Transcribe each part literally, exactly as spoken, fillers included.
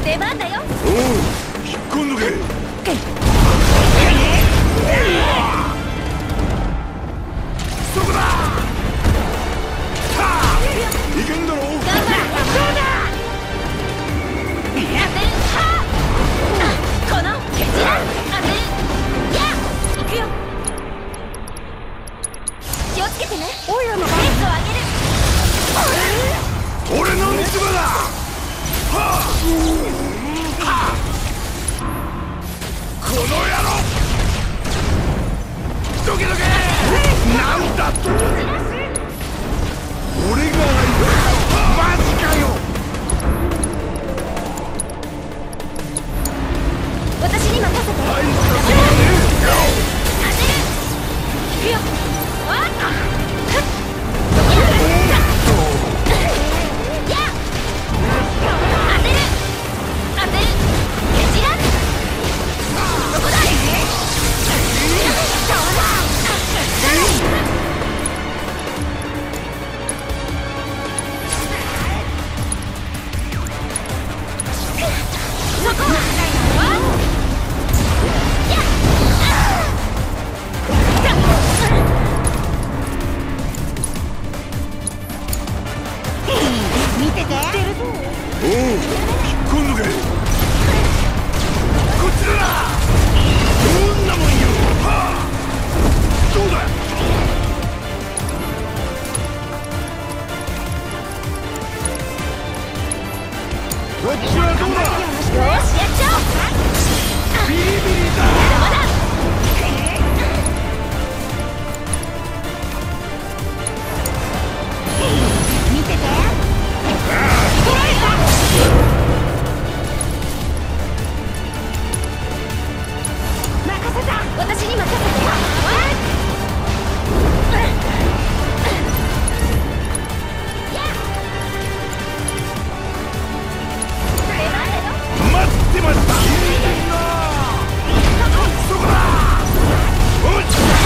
出番だよ。 おう、引っ込んどけ。そこだ。いけんだろ。 頑張れ。そうだ。やべんはこのケチラ。あべんや行くよ。気をつけてね。おいらのペースを上げる。 俺の見つばだ。はあ、はあ、この野郎。どけどけ。なんだと。俺がマジかよ。 私に任せて。 大したことはねえよ。 当てる。行くよ。わっ見てて。 おう、引っ込んどけ。こっちだな。どんなもんよ。はあ、どうだ。こっちはどうだ。 よし、やっちゃおう。 ビリビリだ。 まだ。見てて。トライだ。任せた。私に任せて。 待ってました。そこだ。おっ、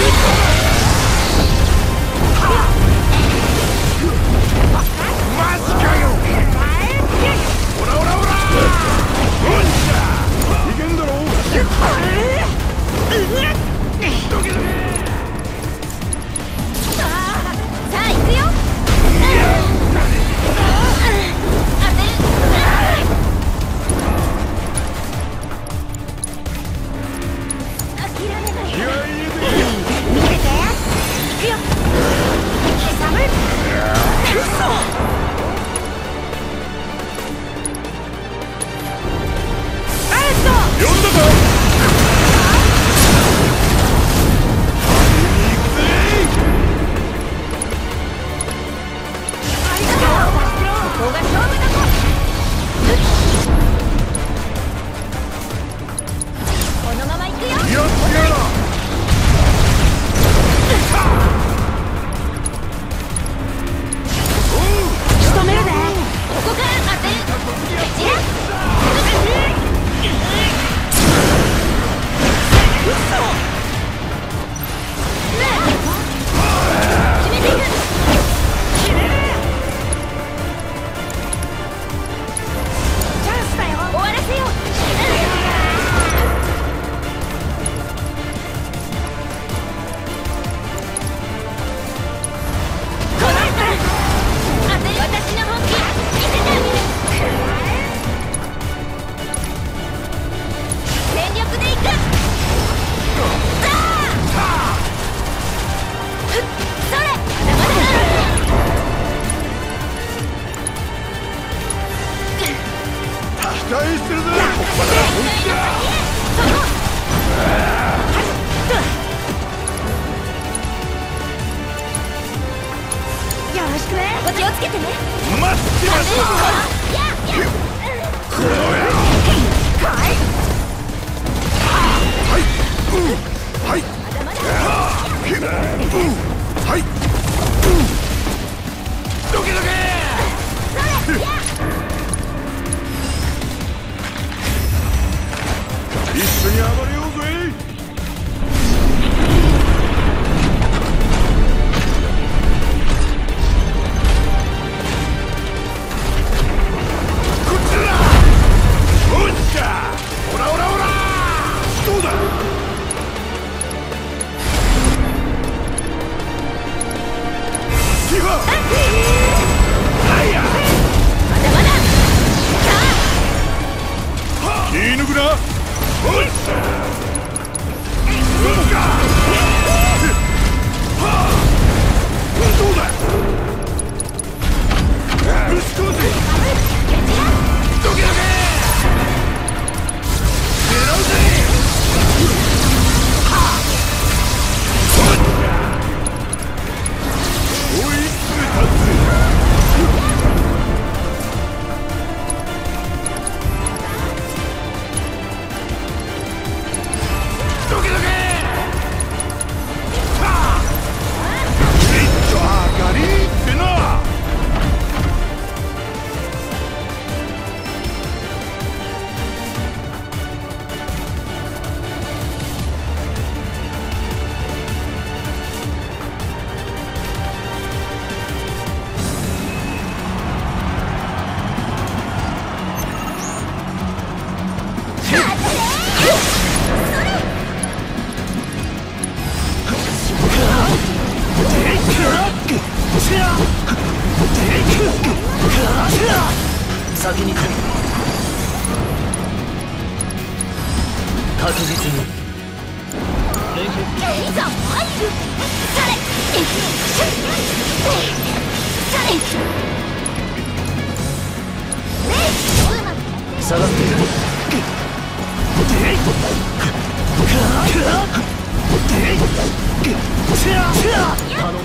マジかよ。オラオラオラ。おっしゃ、いけんだろ。どけどけ。 さあ行くよ。お気をつけてね。 待ってました。この野郎。はいはいはいはい。どけどけ。一緒に暴れようぜ。こっちだ。おう。 気はないや。 まだまだ。 気抜くな。おいそうか。どうだ。ぶち込むぜ。どけどけ。狙うぜ。追い詰めたぜ。どけどけ。はあ。めっちゃ上がりってな。 先に来る。確実に練習いざ参る。され。され。 下がっている。頼む。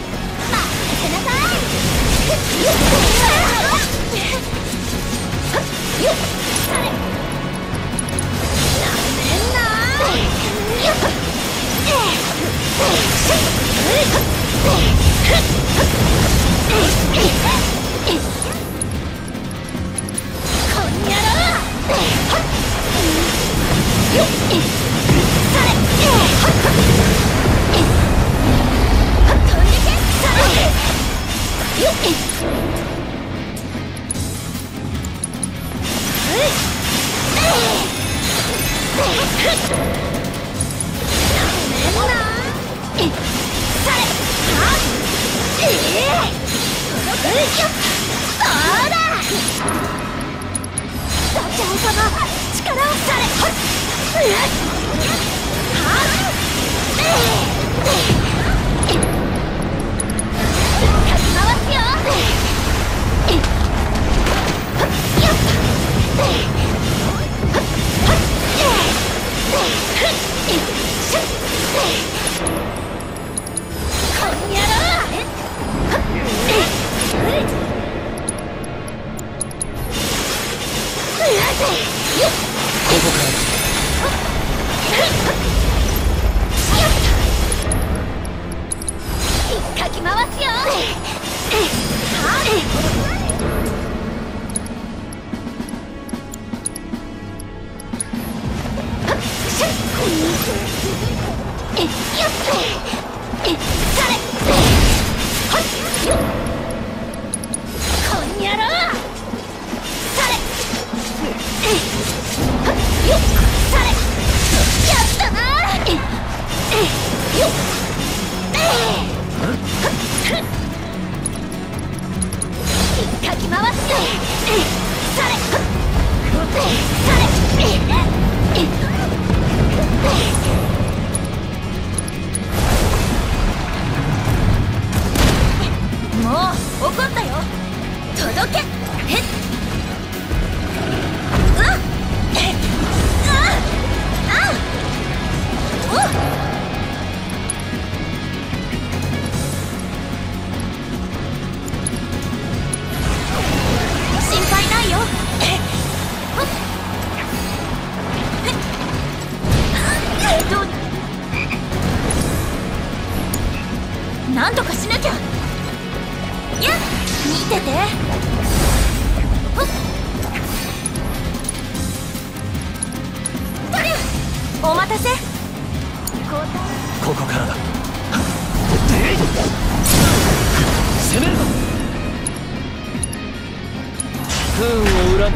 なんとかしなきゃ。やっ、見てて。ほっ、とりゃお待たせ。 ここからだ。攻めるぞ。不運を恨む。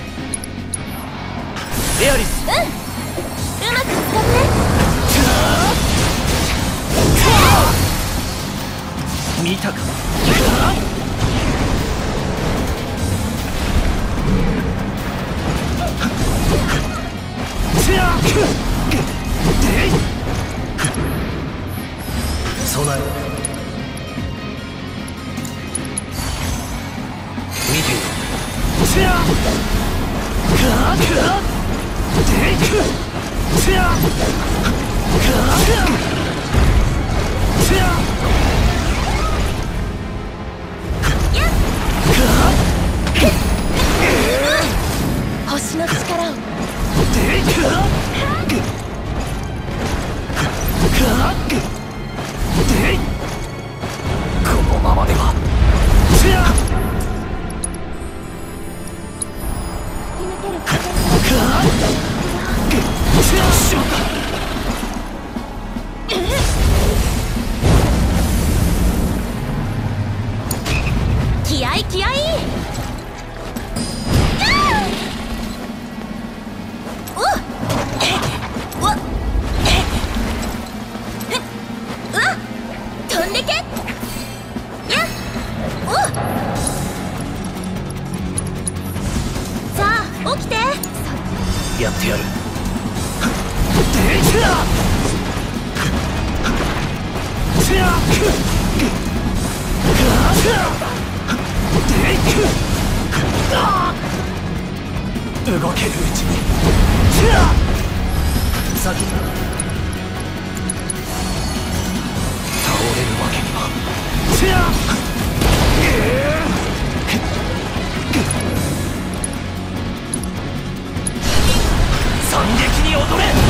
エアリス。 うん、うまく使って。 たか。備えろ。見ていろ。 星の力を。 このままでは。しまった。 気合い気合い。おっおっうわっ飛んでけ。やっおっさあ起きて。 やってやる。動けるうちにさっき倒れるわけには。惨劇に踊れ。